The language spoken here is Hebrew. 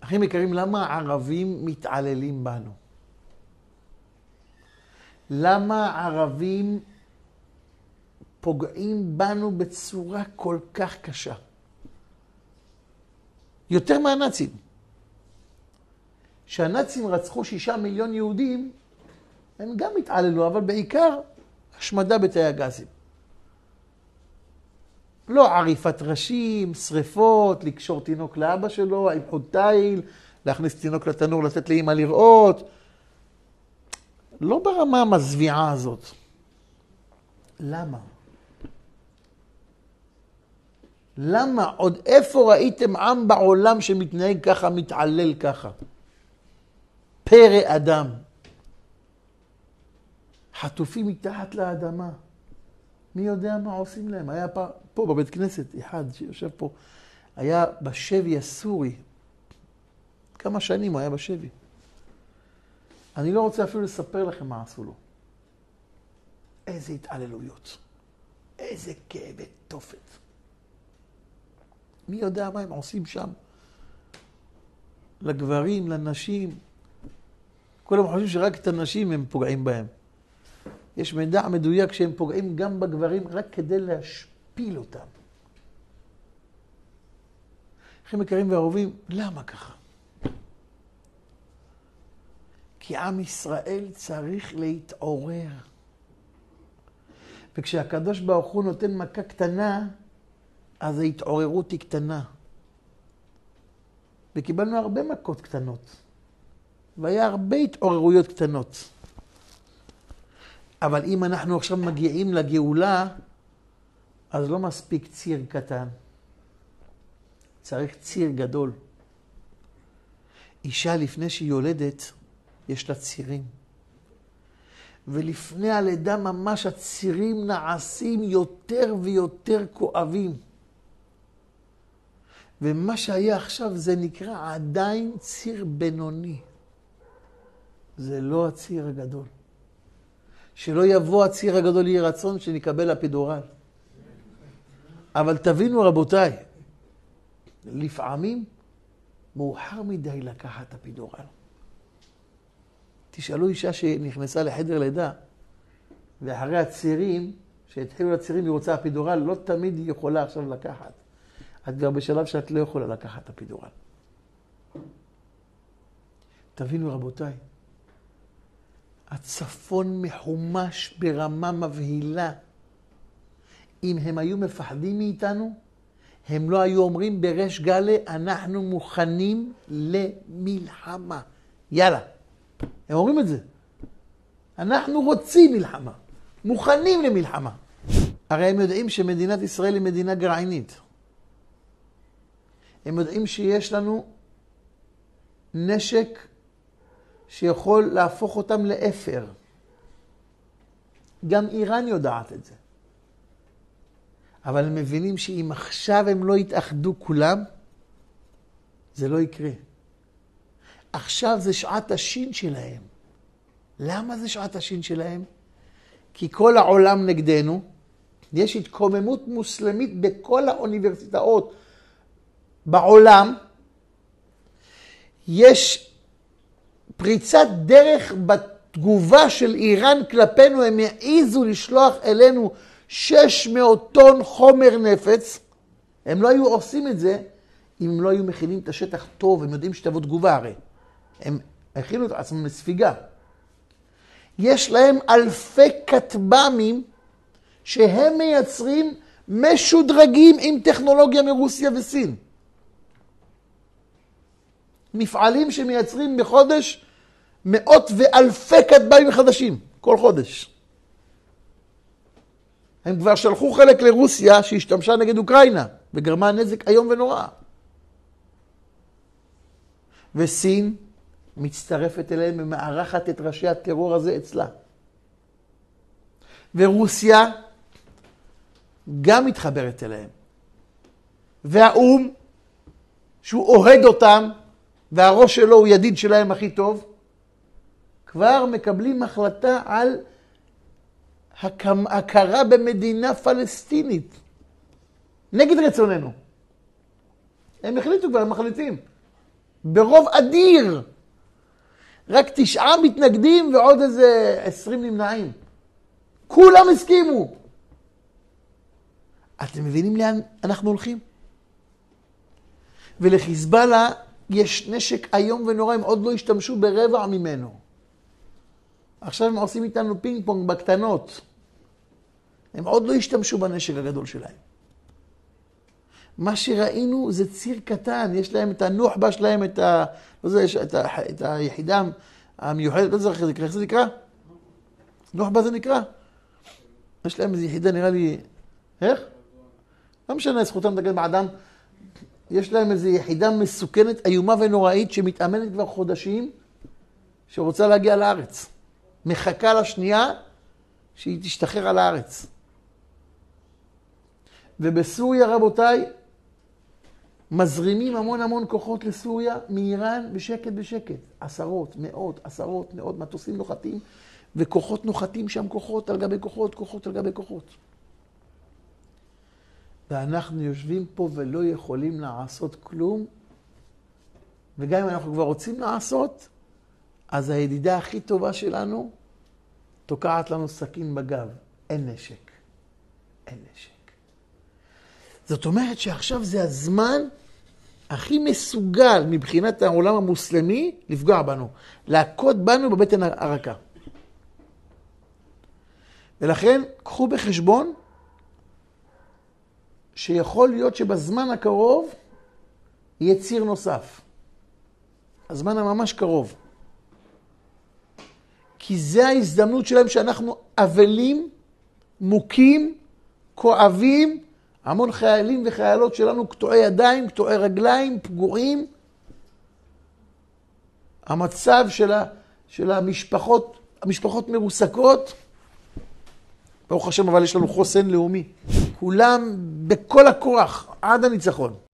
אחים יקרים, למה הערבים מתעללים בנו? למה הערבים פוגעים בנו בצורה כל כך קשה? יותר מהנאצים. שהנאצים רצחו 6 מיליון יהודים, הם גם התעללו, אבל בעיקר השמדה בתאי הגזים. לא עריפת ראשים, שריפות, לקשור תינוק לאבא שלו, עם חוד תיל, להכניס תינוק לתנור, לתת לאמא לראות. לא ברמה המזוויעה הזאת. למה? למה? עוד איפה ראיתם עם בעולם שמתנהג ככה, מתעלל ככה? פרא אדם. חטופים מתחת לאדמה. מי יודע מה עושים להם? היה פה בבית כנסת, אחד שיושב פה, היה בשבי הסורי. כמה שנים הוא היה בשבי. אני לא רוצה אפילו לספר לכם מה עשו לו. איזה התעללויות. איזה כאבי תופת. מי יודע מה הם עושים שם? לגברים, לנשים. כולם חושבים שרק את הנשים הם פוגעים בהם. יש מידע מדויק שהם פוגעים גם בגברים רק כדי להשפיל אותם. אחים יקרים ואהובים, למה ככה? כי עם ישראל צריך להתעורר. וכשהקדוש ברוך הוא נותן מכה קטנה, אז ההתעוררות היא קטנה. וקיבלנו הרבה מכות קטנות. והיה הרבה התעוררויות קטנות. אבל אם אנחנו עכשיו מגיעים לגאולה, אז לא מספיק ציר קטן. צריך ציר גדול. אישה לפני שהיא יולדת, יש לה צירים. ולפני הלידה ממש הצירים נעשים יותר ויותר כואבים. ומה שהיה עכשיו זה נקרא עדיין ציר בינוני. זה לא הציר הגדול. שלא יבוא הציר הגדול, יהיה רצון שנקבל אפידורל. אבל תבינו רבותיי, לפעמים מאוחר מדי לקחת אפידורל. תשאלו אישה שנכנסה לחדר לידה, ואחרי הצירים, שהתחילו לצירים היא רוצה אפידורל, לא תמיד היא יכולה עכשיו לקחת. את כבר בשלב שאת לא יכולה לקחת אפידורל. תבינו רבותיי, הצפון מחומש ברמה מבהילה. אם הם היו מפחדים מאיתנו, הם לא היו אומרים בריש גלי, אנחנו מוכנים למלחמה. יאללה. הם אומרים את זה. אנחנו רוצים מלחמה. מוכנים למלחמה. הרי הם יודעים שמדינת ישראל היא מדינה גרעינית. הם יודעים שיש לנו נשק שיכול להפוך אותם לאפר. גם איראן יודעת את זה. אבל הם מבינים שאם עכשיו הם לא יתאחדו כולם, זה לא יקרה. עכשיו זה שעת השין שלהם. למה זה שעת השין שלהם? כי כל העולם נגדנו, יש התקוממות מוסלמית בכל האוניברסיטאות בעולם, יש פריצת דרך בתגובה של איראן כלפינו, הם העיזו לשלוח אלינו 600 טון חומר נפץ. הם לא היו עושים את זה אם הם לא היו מכינים את השטח טוב, הם יודעים שתבוא תגובה הרי. הם הכינו את עצמם לספיגה. יש להם אלפי כטב"מים שהם מייצרים משודרגים עם טכנולוגיה מרוסיה וסין. מפעלים שמייצרים בחודש מאות ואלפי כטב"מים חדשים, כל חודש. הם כבר שלחו חלק לרוסיה שהשתמשה נגד אוקראינה, וגרמה נזק היום ונורא. וסין מצטרפת אליהם ומארחת את ראשי הטרור הזה אצלה. ורוסיה גם מתחברת אליהם. והאום, שהוא אוהד אותם, והראש שלו הוא ידיד שלהם הכי טוב, כבר מקבלים החלטה על הכרה במדינה פלסטינית. נגד רצוננו. הם החליטו כבר, הם מחליטים. ברוב אדיר. רק 9 מתנגדים ועוד איזה 20 נמנעים. כולם הסכימו. אתם מבינים לאן אנחנו הולכים? ולחיזבאללה יש נשק היום ונורא, הם עוד לא השתמשו ברבע ממנו. עכשיו הם עושים איתנו פינג פונג בקטנות. הם עוד לא השתמשו בנשק הגדול שלהם. מה שראינו זה ציר קטן, יש להם את הנוח'בה שלהם, את היחידה המיוחדת, לא זוכר איך זה נקרא? נוח'בה זה נקרא? יש להם איזו יחידה, נראה לי, איך? לא משנה, זכותם לדגל באדם. יש להם איזו יחידה מסוכנת, איומה ונוראית, שמתאמנת כבר חודשים, שרוצה להגיע לארץ. מחכה לשנייה שהיא תשתחרר על הארץ. ובסוריה, רבותיי, מזרימים המון כוחות לסוריה, מאיראן בשקט בשקט. עשרות, מאות מטוסים נוחתים, וכוחות נוחתים שם, כוחות על גבי כוחות, כוחות על גבי כוחות. ואנחנו יושבים פה ולא יכולים לעשות כלום, וגם אם אנחנו כבר רוצים לעשות, אז הידידה הכי טובה שלנו תוקעת לנו סכין בגב. אין נשק. אין נשק. זאת אומרת שעכשיו זה הזמן הכי מסוגל מבחינת העולם המוסלמי לפגוע בנו, להכות בנו בבטן הרכה. ולכן קחו בחשבון שיכול להיות שבזמן הקרוב יהיה ציר נוסף. הזמן הממש קרוב. כי זה ההזדמנות שלהם שאנחנו אבלים, מוכים, כואבים, המון חיילים וחיילות שלנו קטועי ידיים, קטועי רגליים, פגועים. המצב של המשפחות מרוסקות. ברוך השם, אבל יש לנו חוסן לאומי. כולם בכל הכוח, עד הניצחון.